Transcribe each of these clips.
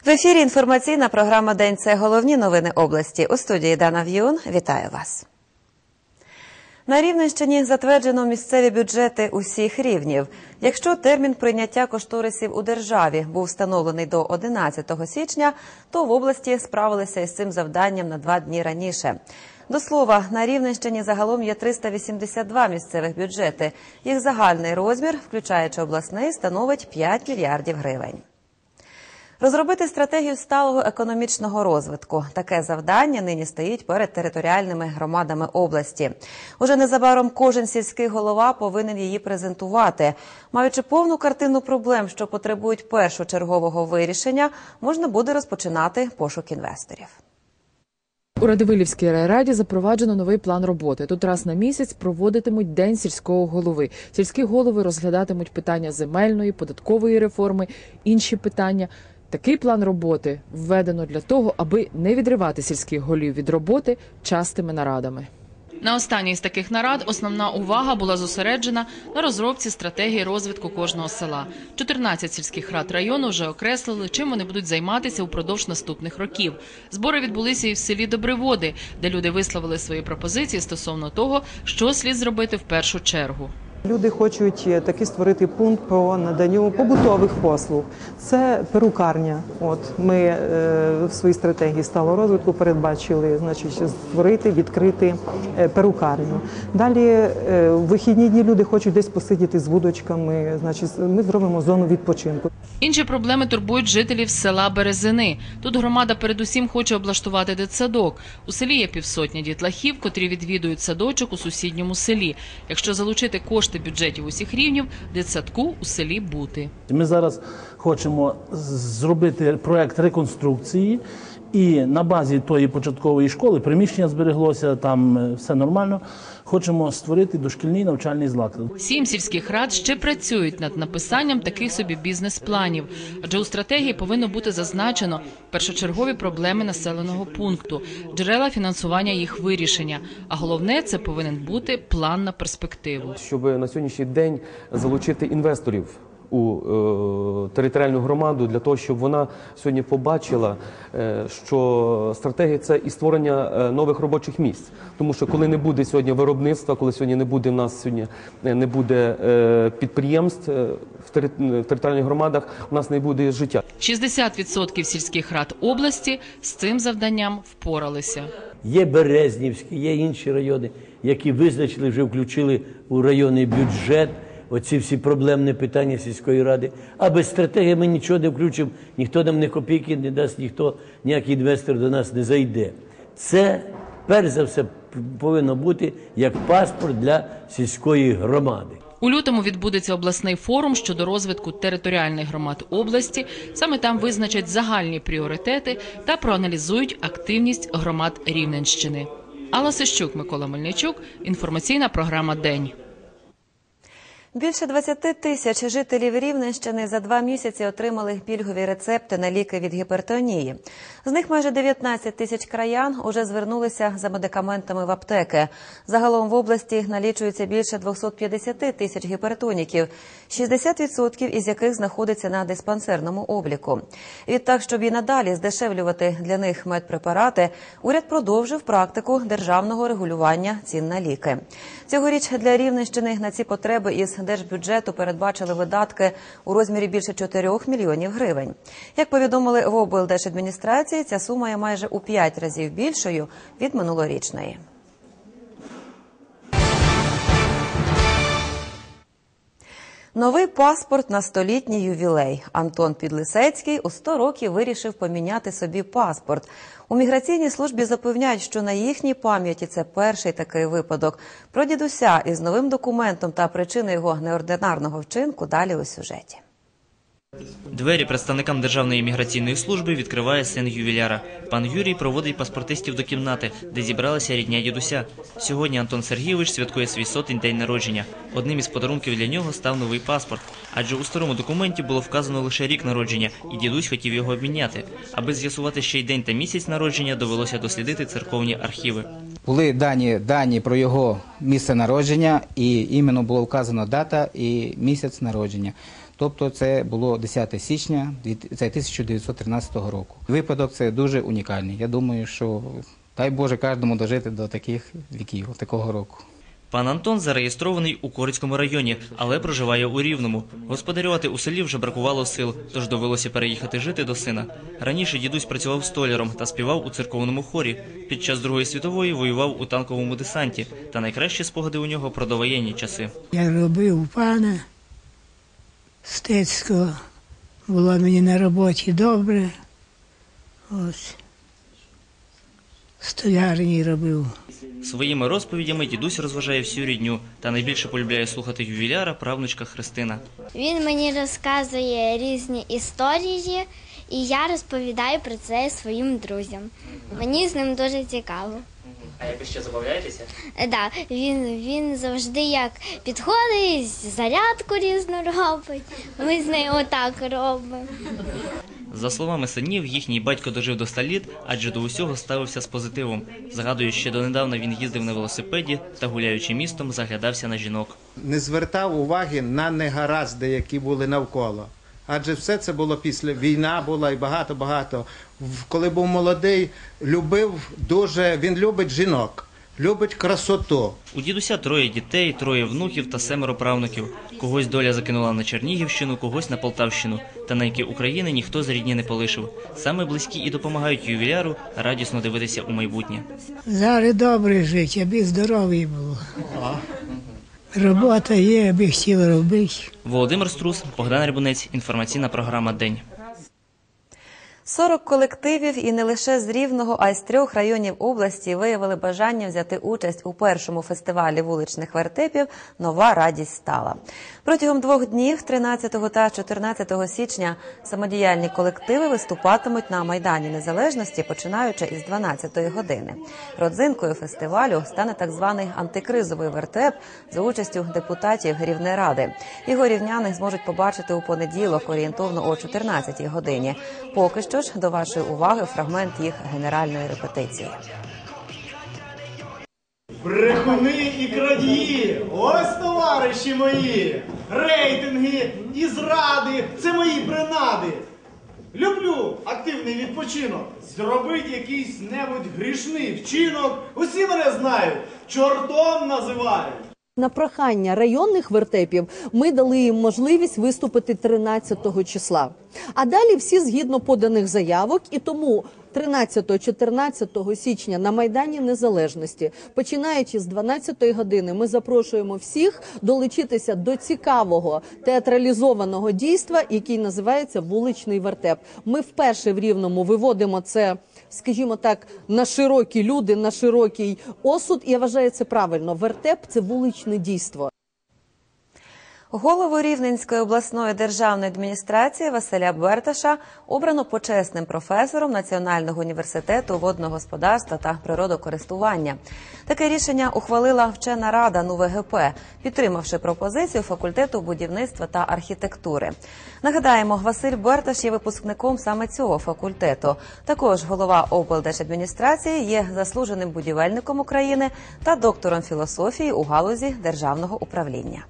В ефірі інформаційна програма «День» – це головні новини області. У студії Дана В'юн. Вітаю вас. На Рівненщині затверджено місцеві бюджети усіх рівнів. Якщо термін прийняття кошторисів у державі був встановлений до 11 січня, то в області справилися із цим завданням на 2 дні раніше. До слова, на Рівненщині загалом є 382 місцевих бюджети. Їх загальний розмір, включаючи обласний, становить 5 мільярдів гривень. Розробити стратегію сталого економічного розвитку. Таке завдання нині стоїть перед територіальними громадами області. Уже незабаром кожен сільський голова повинен її презентувати. Маючи повну картину проблем, що потребують першочергового вирішення, можна буде розпочинати пошук інвесторів. У Радивилівській райраді запроваджено новий план роботи. Тут раз на місяць проводитимуть День сільського голови. Сільські голови розглядатимуть питання земельної, податкової реформи, інші питання. Такий план роботи введено для того, аби не відривати сільських голів від роботи частими нарадами. На останній з таких нарад основна увага була зосереджена на розробці стратегії розвитку кожного села. 14 сільських рад району вже окреслили, чим вони будуть займатися упродовж наступних років. Збори відбулися і в селі Добриводи, де люди висловили свої пропозиції стосовно того, що слід зробити в першу чергу. Люди хочуть таки створити пункт по наданню побутових послуг. Це перукарня. Ми в своїй стратегії сталого розвитку передбачили, створити, відкрити перукарню. Далі в вихідні дні люди хочуть десь посидіти з вудочками, ми зробимо зону відпочинку. Інші проблеми турбують жителів села Березини. Тут громада передусім хоче облаштувати дитсадок. У селі є 500 дітлахів, котрі відвідують садочок у сусідньому селі. Якщо залучити кошти бюджетів усіх рівнів, дитсадку у селі бути. Ми зараз хочемо зробити проєкт реконструкції і на базі тої початкової школи, приміщення збереглося, там все нормально, хочемо створити дошкільний навчальний заклад. 7 сільських рад ще працюють над написанням таких собі бізнес-планів, адже у стратегії повинно бути зазначено першочергові проблеми населеного пункту, джерела фінансування їх вирішення, а головне – це повинен бути план на перспективу. Щоб на сьогоднішній день залучити інвесторів у територіальну громаду, для того, щоб вона сьогодні побачила, що стратегія – це і створення нових робочих місць. Тому що коли не буде сьогодні виробництва, коли сьогодні не буде в нас не буде підприємств в територіальних громадах, у нас не буде життя. 60% сільських рад області з цим завданням впоралися. Є Березнівський, є інші райони, які визначили, вже включили у районний бюджет оці всі проблемні питання сільської ради. А без стратегії ми нічого не включимо, ніхто нам ні копійки не дасть, ніякий інвестор до нас не зайде. Це, перш за все, повинно бути як паспорт для сільської громади. У лютому відбудеться обласний форум щодо розвитку територіальних громад області. Саме там визначать загальні пріоритети та проаналізують активність громад Рівненщини. Алла Сищук, Микола Мельничук. Інформаційна програма «День». Більше 20 тисяч жителів Рівненщини за 2 місяці отримали пільгові рецепти на ліки від гіпертонії. З них майже 19 тисяч краян уже звернулися за медикаментами в аптеки. Загалом в області налічується більше 250 тисяч гіпертоніків, 60% із яких знаходиться на диспансерному обліку. Відтак, щоб і надалі здешевлювати для них медпрепарати, уряд продовжив практику державного регулювання цін на ліки. Цьогоріч для Рівненщини на ці потреби із держбюджету передбачили видатки у розмірі більше 4 мільйонів гривень. Як повідомили в облдержадміністрації, ця сума є майже у 5 разів більшою від минулорічної. Новий паспорт на столітній ювілей. Антон Підлисецький у 100 років вирішив поміняти собі паспорт. У міграційній службі запевняють, що на їхній пам'яті це перший такий випадок. Про дідуся із новим документом та причини його неординарного вчинку далі у сюжеті. Двері представникам Державної міграційної служби відкриває син ювіляра. Пан Юрій проводить паспортистів до кімнати, де зібралася рідня дідуся. Сьогодні Антон Сергійович святкує свій 100-й день народження. Одним із подарунків для нього став новий паспорт. Адже у старому документі було вказано лише рік народження, і дідусь хотів його обміняти. Аби з'ясувати ще й день та місяць народження, довелося дослідити церковні архіви. Були дані про його місце народження, і іменно було вказано дата і місяць народження. Тобто це було 10 січня 1913 року. Випадок це дуже унікальний. Я думаю, що дай Боже кожному дожити до таких віків, такого року. Пан Антон зареєстрований у Корицькому районі, але проживає у Рівному. Господарювати у селі вже бракувало сил, тож довелося переїхати жити до сина. Раніше дідусь працював столяром та співав у церковному хорі. Під час Другої світової воював у танковому десанті. Та найкращі спогади у нього про довоєнні часи. Я робив пана Стецького. Було мені на роботі добре. Ось. Столярній робив. Своїми розповідями дідусь розважає всю рідню та найбільше полюбляє слухати ювіляра, правнучка Христина. Він мені розказує різні історії, і я розповідаю про це своїм друзям. Мені з ним дуже цікаво. А якось ще забавляєтеся? Так, він завжди як підходить, зарядку різну робить. Ми з нею отак робимо. За словами синів, їхній батько дожив до 100 літ, адже до усього ставився з позитивом. Згадую, ще донедавна він їздив на велосипеді та, гуляючи містом, заглядався на жінок. Не звертав уваги на негаразди, які були навколо. Адже все це було після війна була і багато-багато. Коли був молодий, він любить жінок, любить красоту. У дідуся 3 дітей, 3 внуків та 7 правнуків. Когось доля закинула на Чернігівщину, когось на Полтавщину. Та навіки України ніхто з рідні не полишив. Саме близькі і допомагають ювіляру радісно дивитися у майбутнє. Зараз добре жити, аби здоровий було. Робота є, аби хотів робити. Володимир Струс, Богдан Рябунець, інформаційна програма «День». 40 колективів і не лише з Рівного, а й з 3 районів області виявили бажання взяти участь у першому фестивалі вуличних вертепів «Нова радість стала». Протягом 2 днів, 13 та 14 січня, самодіяльні колективи виступатимуть на Майдані Незалежності, починаючи із 12-ї години. Родзинкою фестивалю стане так званий антикризовий вертеп за участю депутатів Рівнеради. Його рівняни зможуть побачити у понеділок, орієнтовно о 14-й годині. Поки що ж, до вашої уваги фрагмент їх генеральної репетиції. Брехуни і крадії, ось товариші мої, рейтинги і зради – це мої принади. Люблю активний відпочинок, зробить якийсь небудь грішний вчинок, усі мене знають, чортом називають. На прохання районних вертепів ми дали їм можливість виступити 13 числа. А далі всі згідно поданих заявок, і тому 13-14 січня на Майдані Незалежності, починаючи з 12-ї години, ми запрошуємо всіх долучитися до цікавого театралізованого дійства, який називається «Вуличний вертеп». Ми вперше в Рівному виводимо це, скажімо так, на широкі люди, на широкий осуд, і я вважаю це правильно. Вертеп – це вуличне дійство. Голову Рівненської обласної державної адміністрації Василя Берташа обрано почесним професором Національного університету водного господарства та природокористування. Таке рішення ухвалила вчена рада НУВГП, підтримавши пропозицію факультету будівництва та архітектури. Нагадаємо, Василь Берташ є випускником саме цього факультету. Також голова облдержадміністрації є заслуженим будівельником України та доктором філософії у галузі державного управління.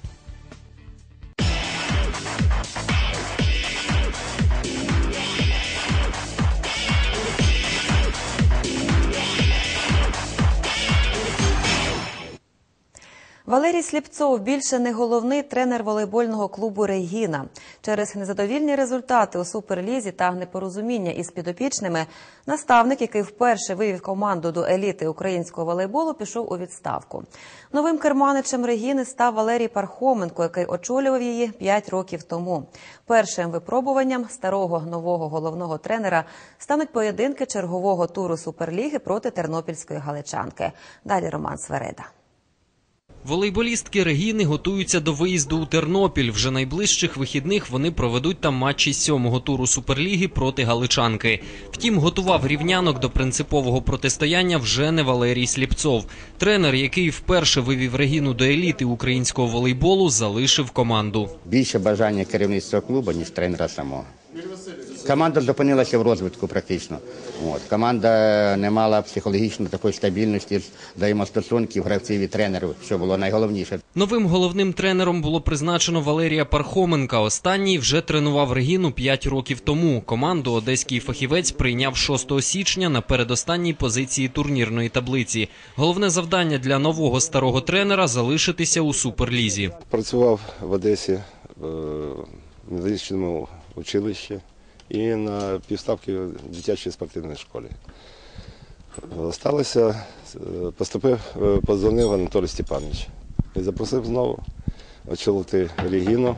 Валерій Сліпцов більше не головний тренер волейбольного клубу «Регіна». Через незадовільні результати у Суперлізі та непорозуміння із підопічними, наставник, який вперше вивів команду до еліти українського волейболу, пішов у відставку. Новим керманичем «Регіни» став Валерій Пархоменко, який очолював її 5 років тому. Першим випробуванням старого нового головного тренера стануть поєдинки чергового туру Суперліги проти тернопільської галичанки. Далі Роман Свереда. Волейболістки «Регіни» готуються до виїзду у Тернопіль. Вже найближчих вихідних вони проведуть там матчі 7-го туру Суперліги проти галичанки. Втім, готував рівнянок до принципового протистояння вже не Валерій Сліпцов. Тренер, який вперше вивів «Регіну» до еліти українського волейболу, залишив команду. Більше бажання керівництва клубу, ніж тренера самого. Команда зупинилася в розвитку практично. Команда не мала психологічно такої стабільності, взаємостосунків гравців і тренерів, що було найголовніше. Новим головним тренером було призначено Валерія Пархоменка. Останній вже тренував Регіну 5 років тому. Команду одеський фахівець прийняв 6 січня на передостанній позиції турнірної таблиці. Головне завдання для нового старого тренера – залишитися у Суперлізі. Працював в Одесі в медичному училищі і на півставки в дитячій спортивній школі. Сталося, подзвонив Анатолій Степанович і запросив знову очолити Регіну.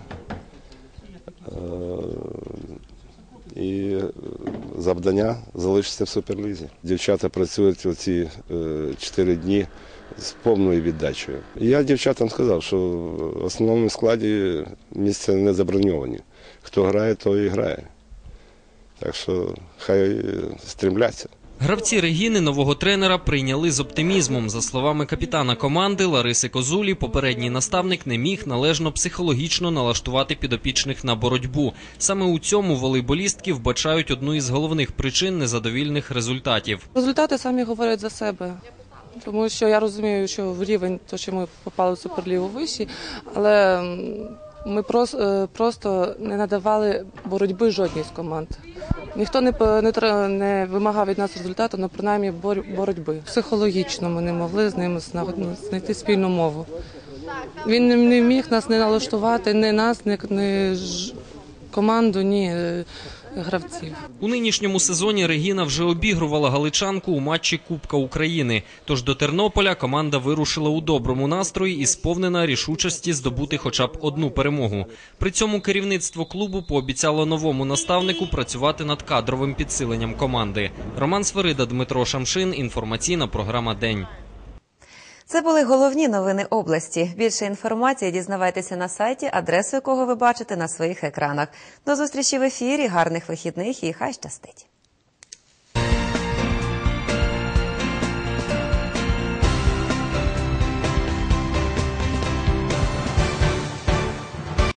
І завдання залишитися в Суперлізі. Дівчата працюють оці 4 дні з повною віддачею. І я дівчатам сказав, що в основному складі місця не заброньовані. Хто грає, той і грає. Так що хай стрімляться. Гравці Регіни нового тренера прийняли з оптимізмом. За словами капітана команди Лариси Козулі, попередній наставник не міг належно психологічно налаштувати підопічних на боротьбу. Саме у цьому волейболістки вбачають одну із головних причин незадовільних результатів. Результати самі говорять за себе. Тому що я розумію, що в рівень, то що ми попали в Суперлігу вищий, але ми просто не надавали боротьби жодній з команд. Ніхто не вимагав від нас результату, але принаймні боротьби. Психологічно ми не могли з ним знайти спільну мову. Він не міг нас не налаштувати, ні нас, ні команду, ні гравців. У нинішньому сезоні Регіна вже обігрувала галичанку у матчі Кубка України. Тож до Тернополя команда вирушила у доброму настрої і сповнена рішучості здобути хоча б одну перемогу. При цьому керівництво клубу пообіцяло новому наставнику працювати над кадровим підсиленням команди. Роман Свирида, Дмитро Шамшин, інформаційна програма «День». Це були головні новини області. Більше інформації дізнавайтеся на сайті, адресу якого ви бачите на своїх екранах. До зустрічі в ефірі, гарних вихідних і хай щастить!